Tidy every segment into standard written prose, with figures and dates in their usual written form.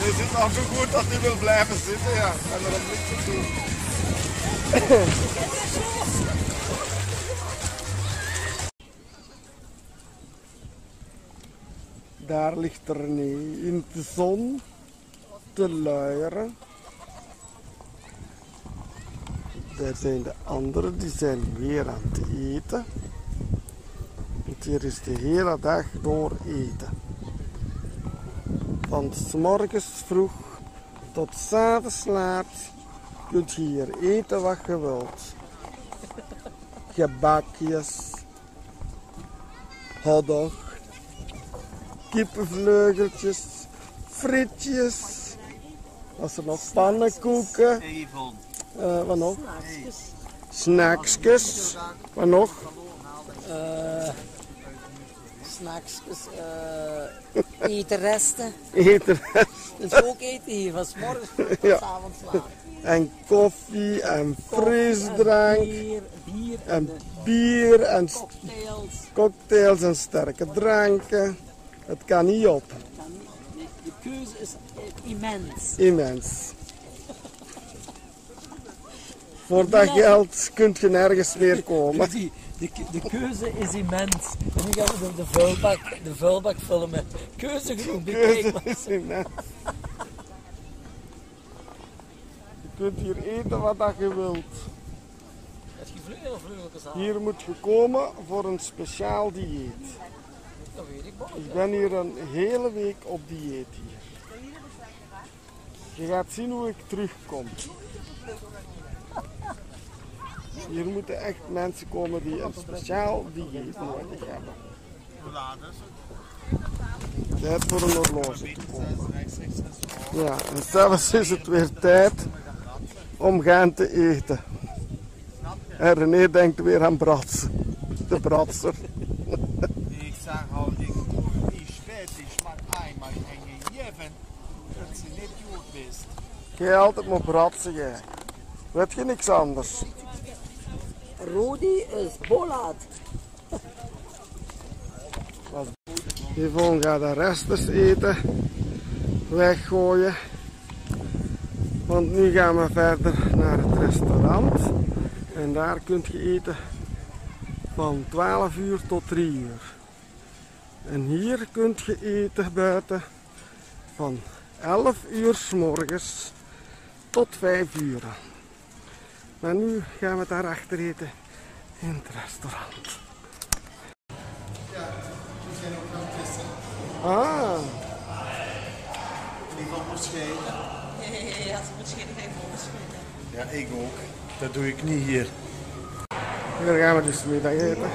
Die zit al zo goed dat hij wil blijven zitten, ja. En er is niks te doen. Daar ligt René in de zon te luieren. Daar zijn de anderen, die zijn weer aan het eten. Want hier is de hele dag door eten. Van 's morgens vroeg tot 's avonds laat kunt je hier eten wat je wilt. Gebakjes, hotdog, kippenvleugeltjes, frietjes. Als er nog pannenkoeken. Wat nog? Snacksjes. Wat nog? Snacksjes, etenresten. Etenresten. Dus ook eten hier, van 's morgens tot 's avonds laat. En koffie en frisdrank. En bier en cocktails en sterke dranken. Het kan niet op. De keuze is immens. Immens. Voor dat geld kunt je nergens meer komen. De keuze is immens. En nu gaan we de vuilbak vullen met keuze genoeg. De keuze is immens. Je kunt hier eten wat dat je wilt. Heb je vleugel of vleugeltjes aan? Hier moet je komen voor een speciaal dieet. Dat weet ik wel. Ik ben hier een hele week op dieet hier. Je gaat zien hoe ik terugkom. Hier moeten echt mensen komen die een speciaal dieet nodig hebben. Tijd voor een horloge te komen. Ja, en zelfs is het weer tijd om gaan te eten. En René denkt weer aan bratsen. De bratser. Ik zeg al, ik spät is maar einmal gegeven dat ze niet goed bist. Jij altijd maar bratsen, jij. Weet je niks anders? Rodi is bolaat. Yvonne gaat de restjes eten, weggooien. Want nu gaan we verder naar het restaurant. En daar kunt je eten van 12 uur tot 3 uur. En hier kunt je eten buiten van 11 uur 's morgens tot 5 uur. Maar nu gaan we daarachter eten in het restaurant. Ja, we zijn ook aan het testen. Ah, Die van moet schelen. Ja, ze moet schelen, geen volgens schelen. Ja, ik ook. Dat doe ik niet hier. hier gaan we dus middag eten.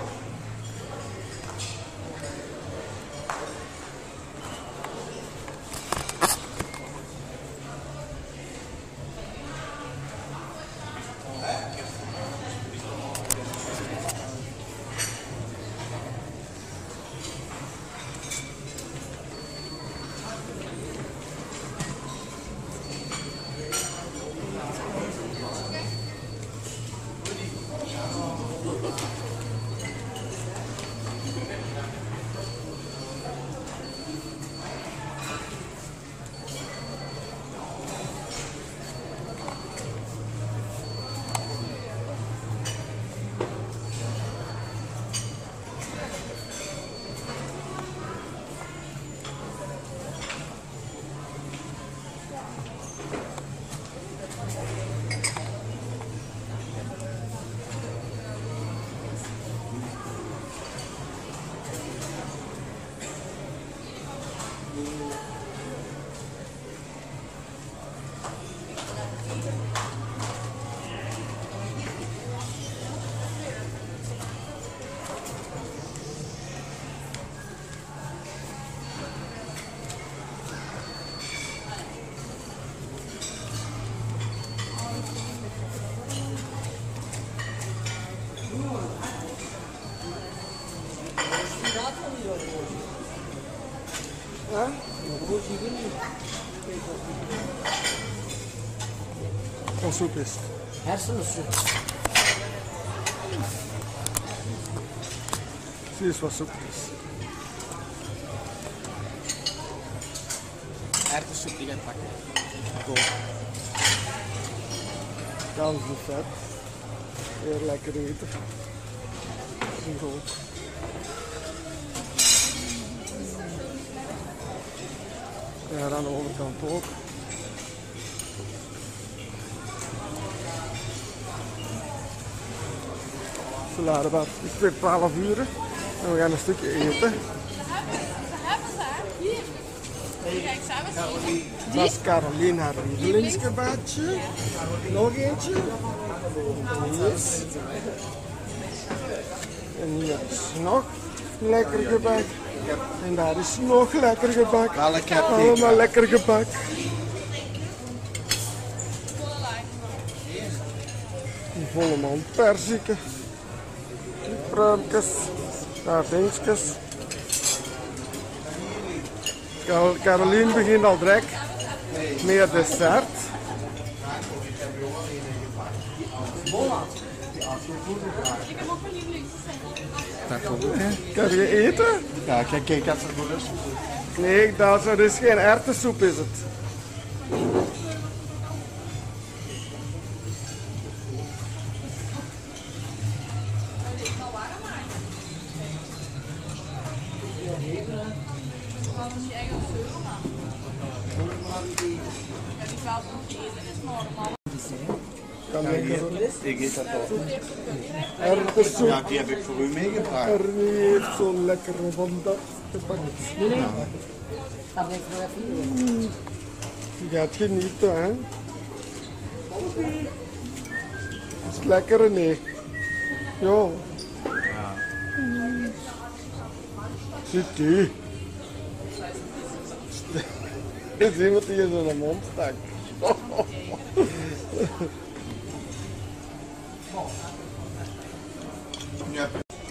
Wat soep is het? Hersensoep. Zie eens wat soep is. erwtensoep die gaat pakken. Ganzen vet. Heel lekker eten. Goed. Ja, aan de overkant ook. Ze laden wat. Het is weer 12 uur en we gaan een stukje eten. Dat is Caroline haar lievelingsgebadje. Nog eentje. Yes. En hier is nog lekker gebak. En daar is nog lekker gebak. Allemaal lekker gebak. Een volle mand perziken. Pruimkes. Sardientjes. Caroline begint al direct met dessert. Ik heb ook mijn lievelings. Dat komt goed, hè? Kan je eten? Ja, kijk, dat is goed. Nee, dat is geen erwtensoep is het. Kan Ik eet dat ook. erwtensoep. Ja, die heb ik voor u meegebracht. Ernie heeft zo'n lekkere van dat gepakt. Je gaat genieten, hè? Is het lekker, nee? Ja. Zit die? Er is iemand die in zijn mond stak. Ja.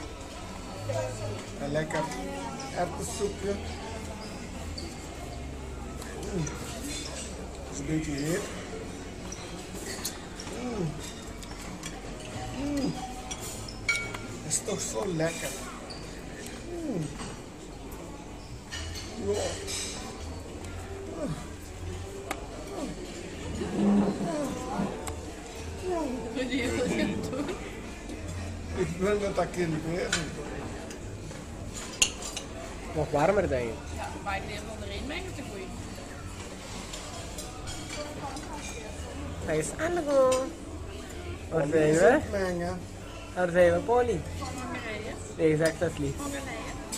Een lekker erwtensoepje. Dat is een beetje heet. Dat is toch zo lekker. Ja. Wat je gaat doen? Ik wil met dat kind bezig. Nog warmer denk je. Ja, maar ik leer onderin mengen te groeien. Hij is Annego. Waar zijn we? Mengen. Waar zijn we, Polly? Hongarije. Nee, zeg dat lief. Hongarije.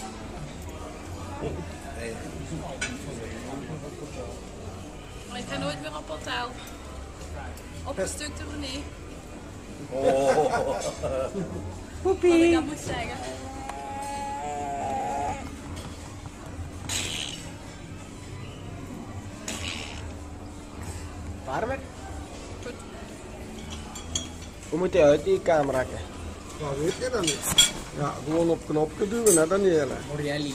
Maar ik ga nooit meer op hotel. Opgestukte René. Wat ik dat moet zeggen. Warmer? Goed. Hoe moet hij uit die camera? Dat weet je dan niet. Ja, gewoon op knopje duwen, hè, Danielle. Morelli.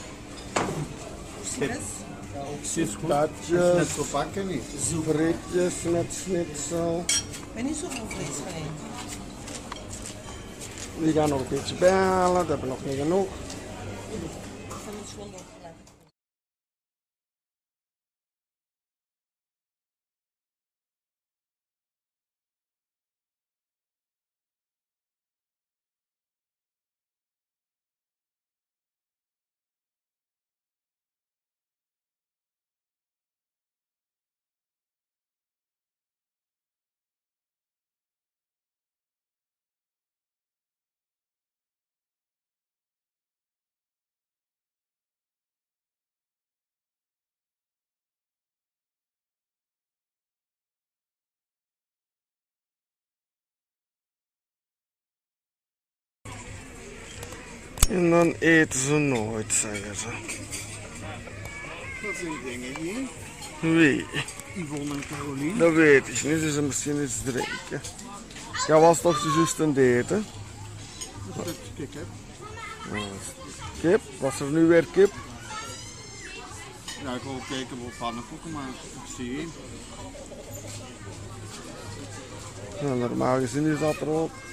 Patatjes, Net zo bakken niet. frietjes met schnitzel. Ik ben niet zoveel vlees van eten. Die gaan nog een beetje bijhalen, dat hebben we nog niet genoeg. Ik vind het gewoon opgelegd. En dan eten ze nooit, zeggen ze. Wat zijn die dingen hier? Wie? Yvonne en Caroline. Dat weet ik niet, dus ze misschien iets drinken. Jij was toch juist aan het eten? Dat is kijk, hè. Kip? Was er nu weer kip? Ja, ik wil kijken of pannenkoeken maken. Ik zie één. Nou, normaal gezien is dat er ook.